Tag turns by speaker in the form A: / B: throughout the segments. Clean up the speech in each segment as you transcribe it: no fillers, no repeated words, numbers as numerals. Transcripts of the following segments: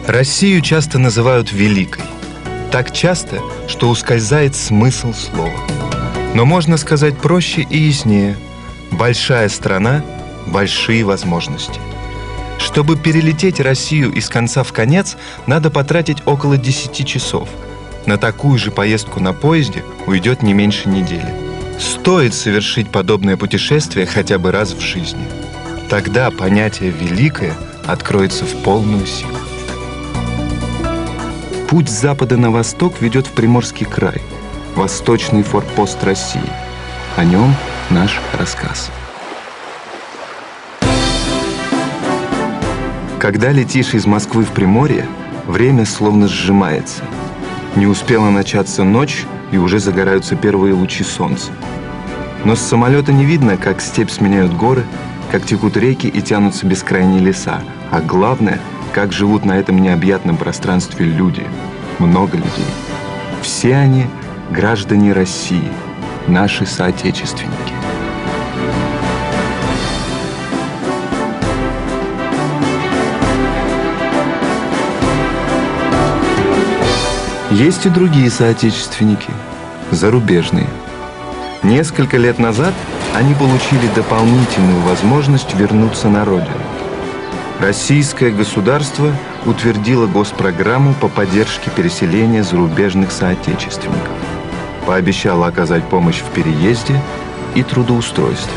A: Россию часто называют великой. Так часто, что ускользает смысл слова. Но можно сказать проще и яснее. Большая страна, большие возможности. Чтобы перелететь Россию из конца в конец, надо потратить около 10 часов. На такую же поездку на поезде уйдет не меньше недели. Стоит совершить подобное путешествие хотя бы раз в жизни. Тогда понятие «великое» откроется в полную силу. Путь с запада на восток ведет в Приморский край, восточный форпост России. О нем наш рассказ. Когда летишь из Москвы в Приморье, время словно сжимается. Не успела начаться ночь, и уже загораются первые лучи солнца. Но с самолета не видно, как степь сменяют горы, как текут реки и тянутся бескрайние леса. А главное, как живут на этом необъятном пространстве люди. Много людей. Все они граждане России, наши соотечественники. Есть и другие соотечественники, зарубежные. Несколько лет назад они получили дополнительную возможность вернуться на родину. Российское государство утвердило госпрограмму по поддержке переселения зарубежных соотечественников. Пообещало оказать помощь в переезде и трудоустройстве.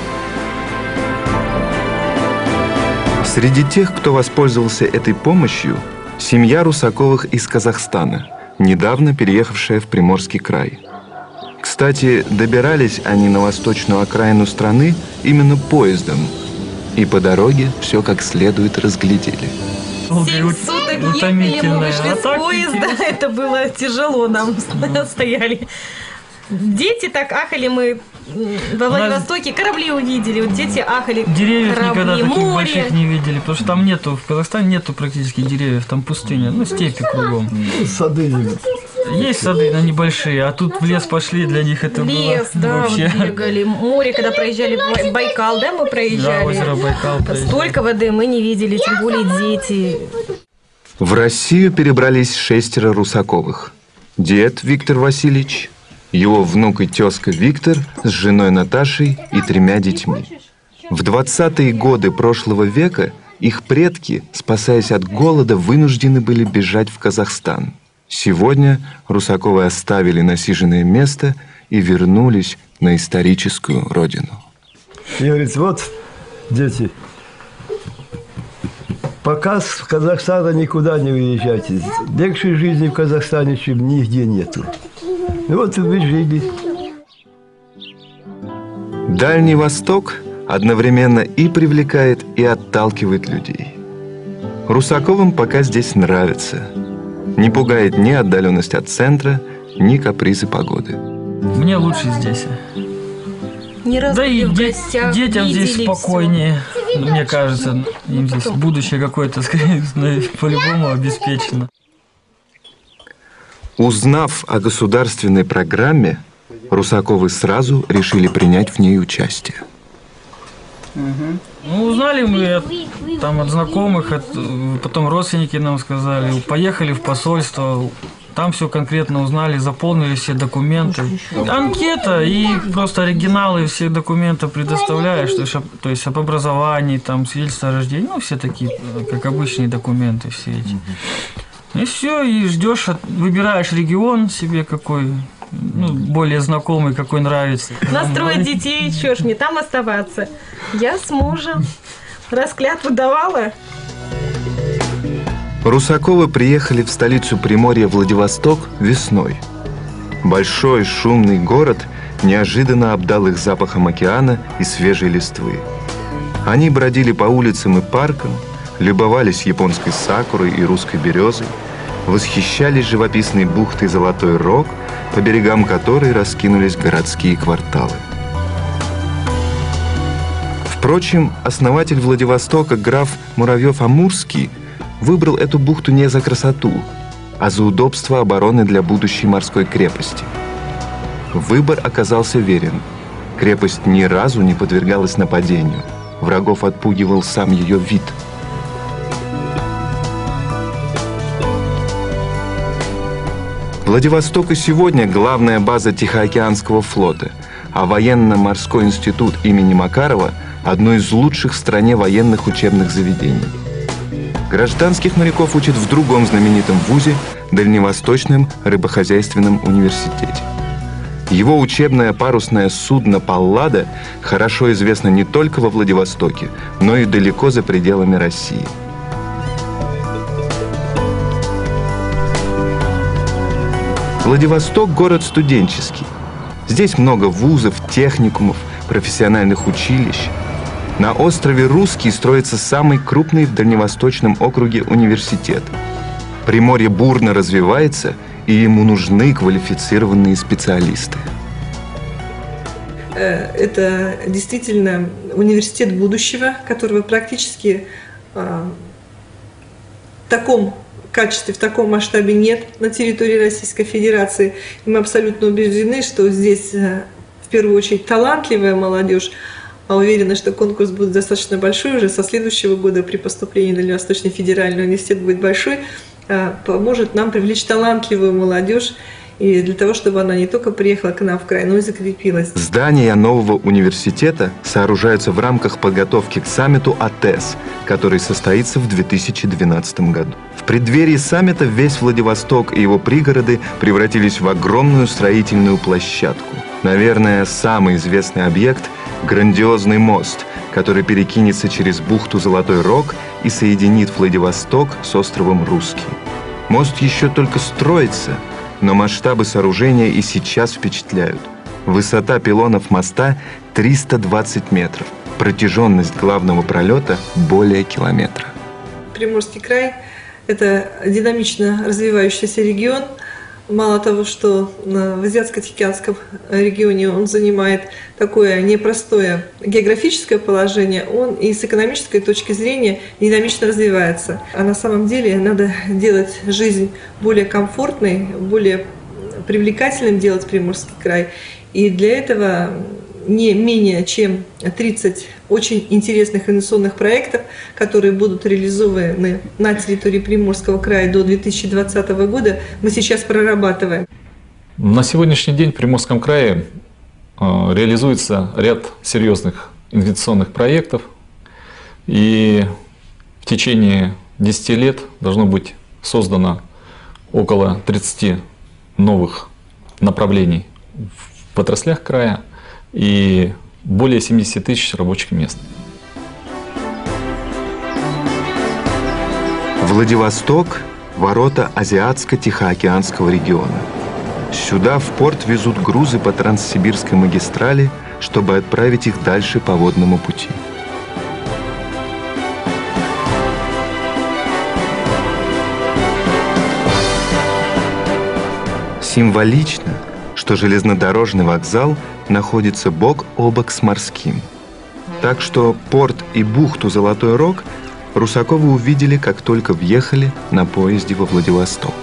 A: Среди тех, кто воспользовался этой помощью, семья Русаковых из Казахстана, недавно переехавшая в Приморский край. Кстати, добирались они на восточную окраину страны именно поездом. И по дороге все как следует разглядели.
B: 7 суток ехали, мы вышли с поезда. Это было тяжело, нам стояли. Дети так ахали, мы во Владивостоке корабли увидели. Вот дети ахали.
C: Деревьев
B: корабли,
C: никогда таких
B: море.
C: больших не видели, потому что там нету, в Казахстане нету практически деревьев, там пустыня, ну степи кругом.
D: Сады
C: есть сады, но небольшие, а тут в лес пошли, для них это
B: Лес,
C: было
B: да,
C: вообще.
B: бегали. Море, когда проезжали, Байкал, да, мы проезжали.
C: Да, озеро Байкал проезжали.
B: Столько воды мы не видели, тем более дети.
A: В Россию перебрались 6 Русаковых. Дед Виктор Васильевич, его внук и тезка Виктор с женой Наташей и 3 детьми. В 20-е годы прошлого века их предки, спасаясь от голода, вынуждены были бежать в Казахстан. Сегодня Русаковы оставили насиженное место и вернулись на историческую родину.
D: И говорит, вот, дети, пока с Казахстана никуда не уезжайте. Легче жизни в Казахстане, чем нигде нету. И вот вы жили.
A: Дальний Восток одновременно и привлекает, и отталкивает людей. Русаковым пока здесь нравится. Не пугает ни отдаленность от центра, ни капризы погоды.
C: Мне лучше здесь.
B: Не раз
C: Да и
B: в гостях,
C: детям здесь
B: видели
C: спокойнее. Мне кажется, им здесь будущее какое-то, скорее, по-любому обеспечено.
A: Узнав о государственной программе, Русаковы сразу решили принять в ней участие.
C: Ну, узнали мы там от знакомых, потом родственники нам сказали, поехали в посольство, там все конкретно узнали, заполнили все документы. Анкета и просто оригиналы всех документов предоставляешь, то есть об образовании, там, свидетельство о рождении, ну, все такие, как обычные документы все эти. И все, и ждешь, выбираешь регион себе какой, ну, более знакомый, какой нравится.
B: Настроить детей, что ж мне там оставаться? Я с мужем. Раз клятву давала.
A: Русаковы приехали в столицу Приморья Владивосток весной. Большой шумный город неожиданно обдал их запахом океана и свежей листвы. Они бродили по улицам и паркам, любовались японской сакурой и русской березой, восхищались живописной бухтой Золотой Рог, по берегам которой раскинулись городские кварталы. Впрочем, основатель Владивостока граф Муравьев-Амурский выбрал эту бухту не за красоту, а за удобство обороны для будущей морской крепости. Выбор оказался верен. Крепость ни разу не подвергалась нападению. Врагов отпугивал сам ее вид. Владивосток и сегодня главная база Тихоокеанского флота, а военно-морской институт имени Макарова – одно из лучших в стране военных учебных заведений. Гражданских моряков учат в другом знаменитом вузе – Дальневосточном рыбохозяйственном университете. Его учебное парусное судно «Паллада» хорошо известно не только во Владивостоке, но и далеко за пределами России. Владивосток – город студенческий. Здесь много вузов, техникумов, профессиональных училищ. На острове Русский строится самый крупный в Дальневосточном округе университет. Приморье бурно развивается, и ему нужны квалифицированные специалисты.
E: Это действительно университет будущего, которого практически в таком качестве, в таком масштабе нет на территории Российской Федерации. И мы абсолютно убеждены, что здесь в первую очередь талантливая молодежь, а уверена, что конкурс будет достаточно большой уже со следующего года при поступлении в Дальневосточный федеральный университет будет большой, поможет нам привлечь талантливую молодежь и для того, чтобы она не только приехала к нам в край, но и закрепилась.
A: Здания нового университета сооружаются в рамках подготовки к саммиту АТЭС, который состоится в 2012 году. В преддверии саммита весь Владивосток и его пригороды превратились в огромную строительную площадку. Наверное, самый известный объект – грандиозный мост, который перекинется через бухту Золотой Рог и соединит Владивосток с островом Русский. Мост еще только строится, но масштабы сооружения и сейчас впечатляют. Высота пилонов моста 320 метров, протяженность главного пролета более километра.
E: Приморский край – это динамично развивающийся регион. Мало того, что в Азиатско-Тихоокеанском регионе он занимает такое непростое географическое положение, он и с экономической точки зрения динамично развивается. А на самом деле надо делать жизнь более комфортной, более привлекательным, делать Приморский край. И для этого не менее чем 30 очень интересных инвестиционных проектов, которые будут реализованы на территории Приморского края до 2020 года, мы сейчас прорабатываем.
F: На сегодняшний день в Приморском крае реализуется ряд серьезных инвестиционных проектов, и в течение 10 лет должно быть создано около 30 новых направлений в отраслях края и более 70 тысяч рабочих мест.
A: Владивосток – ворота Азиатско-Тихоокеанского региона. Сюда в порт везут грузы по Транссибирской магистрали, чтобы отправить их дальше по водному пути. Символично, что железнодорожный вокзал находится бок о бок с морским. Так что порт и бухту Золотой Рог Русаковы увидели, как только въехали на поезде во Владивосток.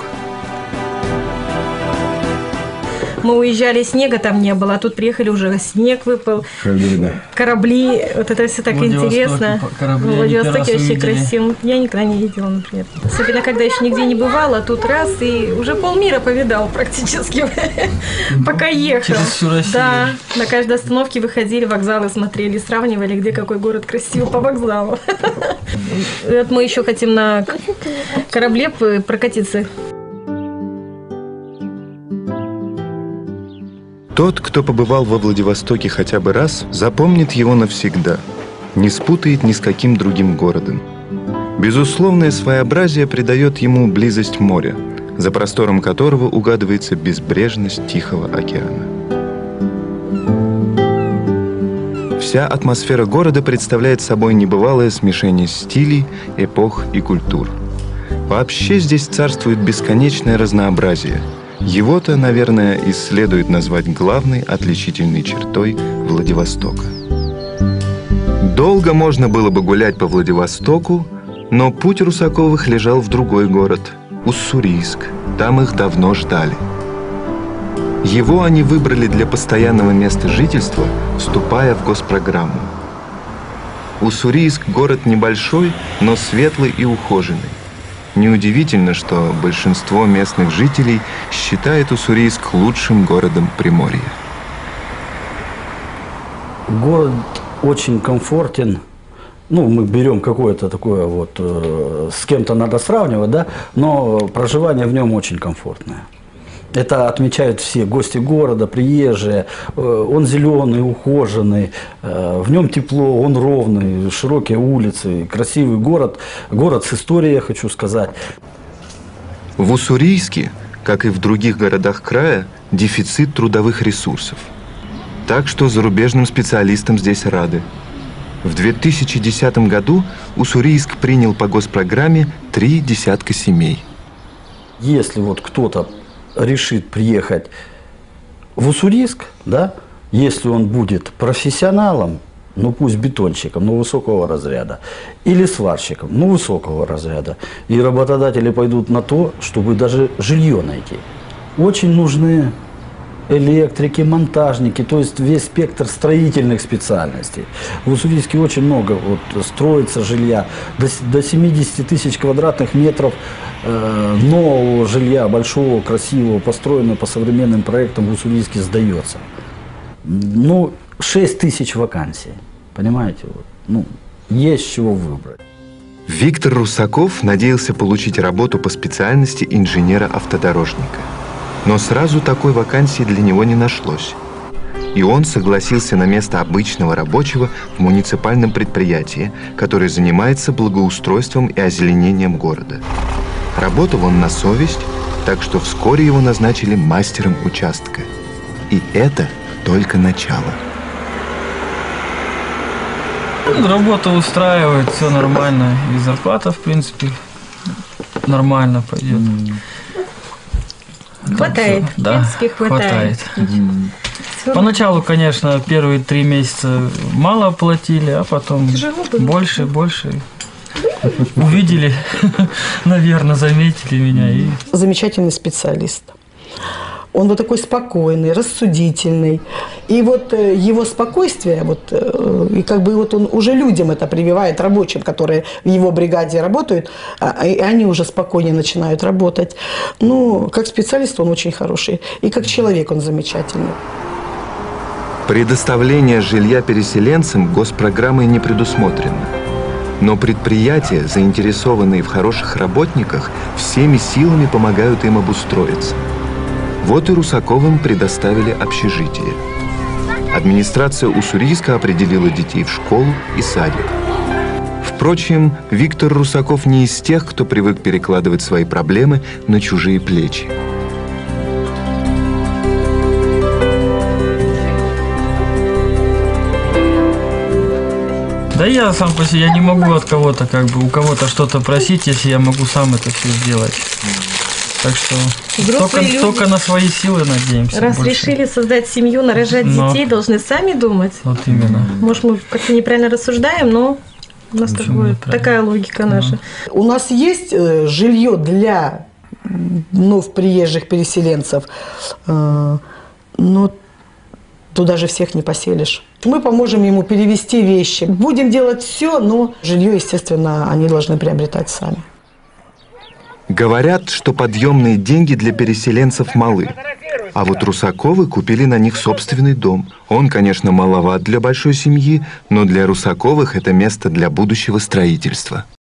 B: Мы уезжали, снега там не было, а тут приехали, уже снег выпал. Корабли, вот это все так интересно. В Владивостоке вообще красиво. Я никогда не видела, например. Особенно, когда еще нигде не бывала, тут раз и уже полмира повидал практически, пока ехал.
C: Через всю Россию.
B: Да, на каждой остановке выходили, вокзалы смотрели, сравнивали, где какой город красивый по вокзалу. Вот мы еще хотим на корабле прокатиться.
A: Тот, кто побывал во Владивостоке хотя бы раз, запомнит его навсегда, не спутает ни с каким другим городом. Безусловное своеобразие придает ему близость моря, за простором которого угадывается безбрежность Тихого океана. Вся атмосфера города представляет собой небывалое смешение стилей, эпох и культур. Вообще здесь царствует бесконечное разнообразие. Его-то, наверное, и следует назвать главной отличительной чертой Владивостока. Долго можно было бы гулять по Владивостоку, но путь Русаковых лежал в другой город – Уссурийск. Там их давно ждали. Его они выбрали для постоянного места жительства, вступая в госпрограмму. Уссурийск – город небольшой, но светлый и ухоженный. Неудивительно, что большинство местных жителей считает Уссурийск лучшим городом Приморья.
G: Город очень комфортен. Ну, мы берем какое-то такое вот, с кем-то надо сравнивать, да, но проживание в нем очень комфортное. Это отмечают все гости города, приезжие. Он зеленый, ухоженный, в нем тепло, он ровный, широкие улицы, красивый город. Город с историей, я хочу сказать.
A: В Уссурийске, как и в других городах края, дефицит трудовых ресурсов. Так что зарубежным специалистам здесь рады. В 2010 году Уссурийск принял по госпрограмме 3 десятка семей.
G: Если вот кто-то решит приехать в Уссурийск, да, если он будет профессионалом, ну пусть бетонщиком, но высокого разряда, или сварщиком, ну высокого разряда, и работодатели пойдут на то, чтобы даже жилье найти. Очень нужны электрики, монтажники, то есть весь спектр строительных специальностей. В Уссурийске очень много вот, строится жилья, до 70 тысяч квадратных метров нового жилья, большого, красивого, построенного по современным проектам в Уссурийске сдается. Ну, 6 тысяч вакансий, понимаете? Вот. Ну, есть с чего выбрать.
A: Виктор Русаков надеялся получить работу по специальности инженера-автодорожника. Но сразу такой вакансии для него не нашлось. И он согласился на место обычного рабочего в муниципальном предприятии, которое занимается благоустройством и озеленением города. Работал он на совесть, так что вскоре его назначили мастером участка. И это только начало.
C: Работа устраивает, все нормально. И зарплата, в принципе, нормально пойдет.
B: Хватает,
C: да,
B: в принципе, хватает.
C: Поначалу, конечно, первые 3 месяца мало платили, а потом больше. Увидели, наверное, заметили меня. И...
H: Замечательный специалист. Он вот такой спокойный, рассудительный. И вот его спокойствие, вот, и как бы вот он уже людям это прививает, рабочим, которые в его бригаде работают, и они уже спокойнее начинают работать. Ну, как специалист он очень хороший. И как человек он замечательный.
A: Предоставление жилья переселенцам госпрограммой не предусмотрено. Но предприятия, заинтересованные в хороших работниках, всеми силами помогают им обустроиться. Вот и Русаковым предоставили общежитие. Администрация Уссурийска определила детей в школу и садик. Впрочем, Виктор Русаков не из тех, кто привык перекладывать свои проблемы на чужие плечи.
C: Да я сам по себе, я не могу от кого-то, как бы, у кого-то что-то просить, если я могу сам это все сделать. Так что только на свои силы надеемся.
B: Раз больше решили создать семью, нарожать детей, должны сами думать.
C: Вот именно.
B: Может, мы как-то неправильно рассуждаем, но у нас такая логика наша.
H: У нас есть жилье для вновь приезжих переселенцев, но туда же всех не поселишь. Мы поможем ему перевести вещи. Будем делать все, но жилье, естественно, они должны приобретать сами.
A: Говорят, что подъемные деньги для переселенцев малы. А вот Русаковы купили на них собственный дом. Он, конечно, маловат для большой семьи, но для Русаковых это место для будущего строительства.